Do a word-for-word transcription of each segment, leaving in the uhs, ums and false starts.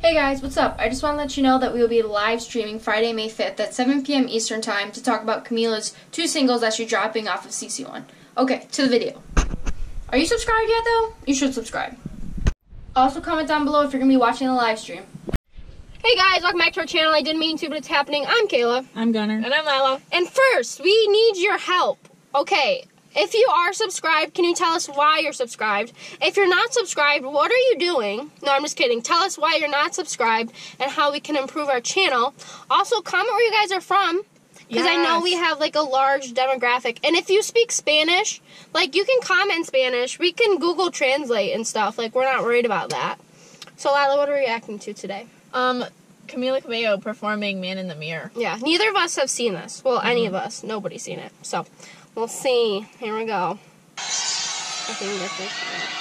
Hey guys, what's up? I just want to let you know that we will be live streaming Friday, May fifth at seven p m Eastern Time to talk about Camila's two singles that she's dropping off of C C one. Okay, to the video. Are you subscribed yet though? You should subscribe. Also comment down below if you're going to be watching the live stream. Hey guys, welcome back to our channel. I didn't mean to, but it's happening. I'm Kayla. I'm Gunner. And I'm Lila. And first, we need your help. Okay, if you are subscribed, can you tell us why you're subscribed? If you're not subscribed, what are you doing? No, I'm just kidding. Tell us why you're not subscribed and how we can improve our channel. Also, comment where you guys are from, because yes. I know we have like a large demographic. And if you speak Spanish, like you can comment in Spanish. We can Google Translate and stuff. Like we're not worried about that. So Lila, what are we reacting to today? Um, Camila Cabello performing Man in the Mirror. Yeah, neither of us have seen this. Well, mm-hmm. any of us. Nobody's seen it. So, we'll see. Here we go. I think that's it.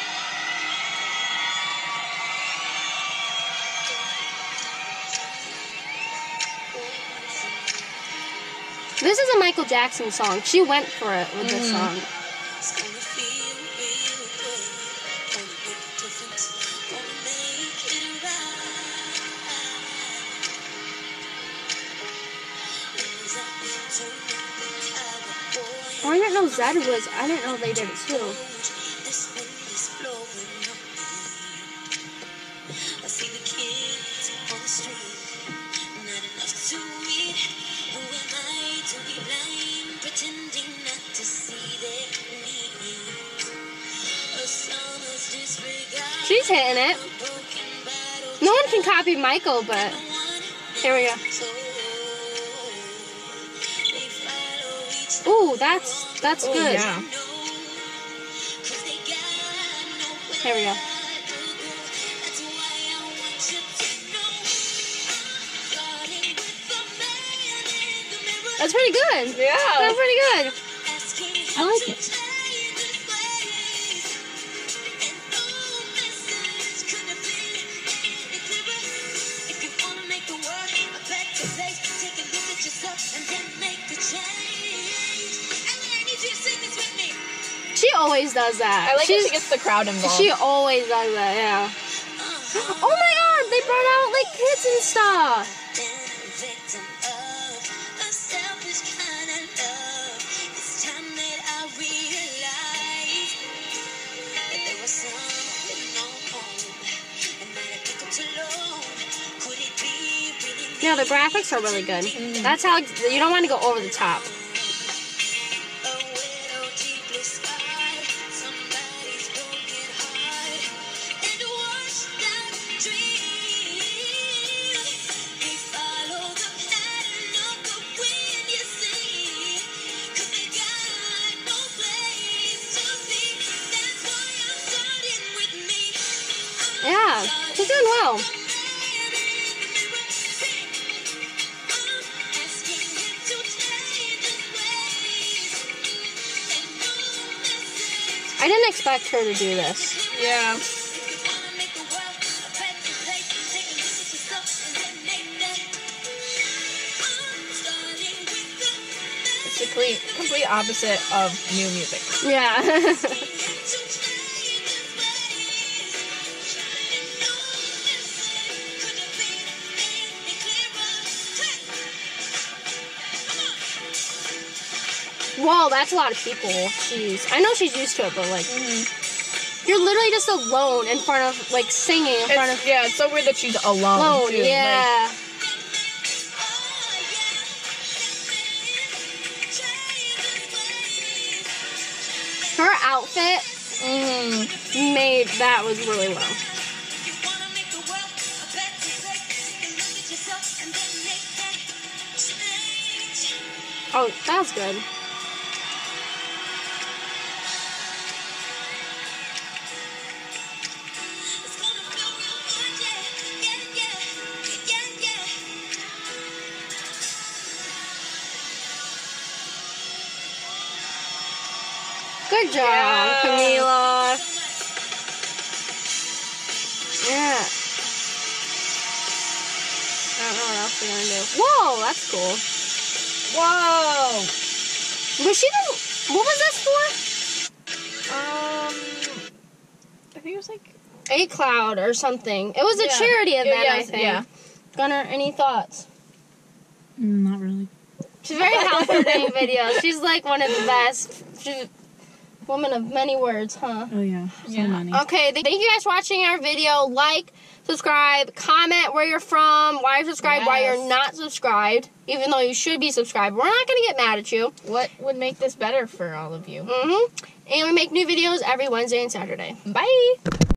This is a Michael Jackson song. She went for it with mm. this song. Oh, I didn't know Zed was, I didn't know they did it too. She's hitting it. No one can copy Michael, but here we go. Ooh, that's that's Ooh, good. Yeah. Here we go. That's pretty good. Yeah. That's pretty good. I like it. She always does that. I like She's, that she gets the crowd involved. She always does that, yeah. Oh my god, they brought out like kids and stuff. Yeah, the graphics are really good. Mm. That's how you don't want to go over the top. Yeah, she's doing well. I didn't expect her to do this. Yeah. It's the complete, complete opposite of new music. Yeah. Whoa, that's a lot of people. Jeez. I know she's used to it, but like, mm-hmm. you're literally just alone in front of, like, singing in it's, front of... Yeah, it's so weird that she's alone, alone too. Yeah. Like, her outfit mm. made that was really well. Oh, that was good. Good job, yeah. Camila. Yeah. I don't know what else we're gonna do. Whoa, that's cool. Whoa. Was she the... What was this for? Um... I think it was like... A Cloud or something. It was a Yeah. charity event, Yeah, I think. yeah. Gunnar, any thoughts? Mm, not really. She's very comforting videos. She's like one of the best. She's a woman of many words, huh? Oh yeah, so Yeah. many. Okay, th- thank you guys for watching our video. Like, subscribe, comment where you're from, why you're subscribed, why Yes. you're not subscribed, even though you should be subscribed. We're not going to get mad at you. What would make this better for all of you? Mm-hmm. And we make new videos every Wednesday and Saturday. Bye.